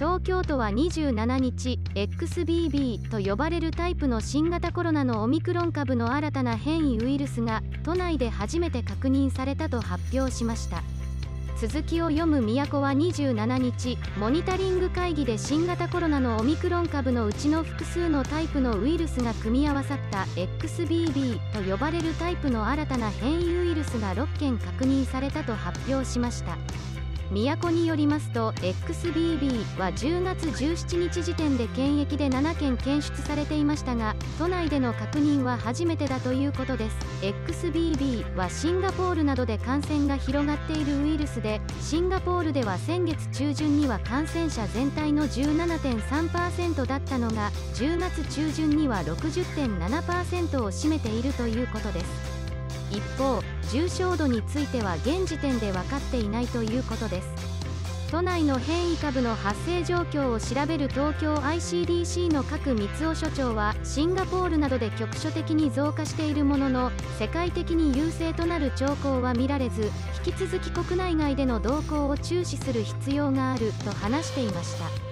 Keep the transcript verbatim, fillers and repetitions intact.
東京都はにじゅうしちにち、エックスビービー と呼ばれるタイプの新型コロナのオミクロン株の新たな変異ウイルスが都内で初めて確認されたと発表しました。続きを読む都はにじゅうしちにち、モニタリング会議で新型コロナのオミクロン株のうちの複数のタイプのウイルスが組み合わさった エックスビービー と呼ばれるタイプの新たな変異ウイルスがろっけん確認されたと発表しました。都によりますと エックスビービー はじゅうがつじゅうしちにち時点で検疫でななけん検出されていましたが、都内での確認は初めてだということです。 エックスビービー はシンガポールなどで感染が広がっているウイルスで、シンガポールでは先月中旬には感染者全体の じゅうななてんさんパーセント だったのがじゅうがつ中旬には ろくじゅってんななパーセント を占めているということです。一方、重症度については現時点で分かっていないということです。都内の変異株の発生状況を調べる東京 アイシーディーシー の賀来光雄所長は、シンガポールなどで局所的に増加しているものの、世界的に優勢となる兆候は見られず、引き続き国内外での動向を注視する必要があると話していました。